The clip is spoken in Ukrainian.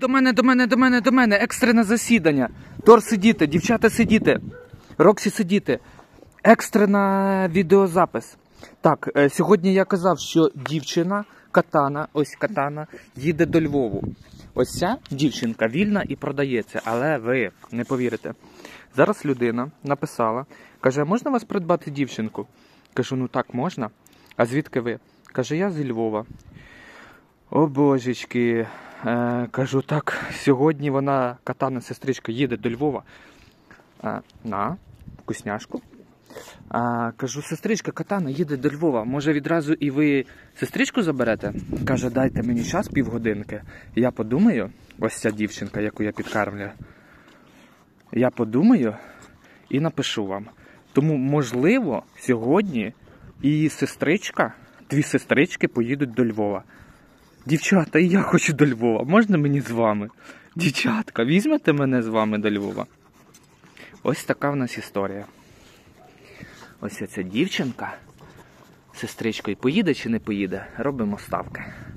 До мене, екстрене засідання. Тор сидіти, дівчата сидіти, Роксі сидіти. Екстрена відеозапис. Так, сьогодні я казав, що дівчина, Катана, їде до Львову. Ось ця дівчинка вільна і продається, але ви не повірите. Зараз людина написала, каже, можна вас придбати дівчинку? Кажу, ну так, можна. А звідки ви? Каже, я зі Львова. О, божечки. Кажу, так, сьогодні вона, Катана, сестричка, їде до Львова. На, вкусняшку. Кажу, сестричка Катана їде до Львова, може відразу і ви сестричку заберете? Каже, дайте мені час, півгодинки. Я подумаю, ось ця дівчинка, яку я підкармлюю, я подумаю і напишу вам. Тому, можливо, сьогодні і сестричка, дві сестрички поїдуть до Львова. Дівчата, і я хочу до Львова, можна мені з вами? Дівчатка, візьмете мене з вами до Львова? Ось така в нас історія. Ось ця дівчинка, сестричкою, поїде чи не поїде, робимо ставки.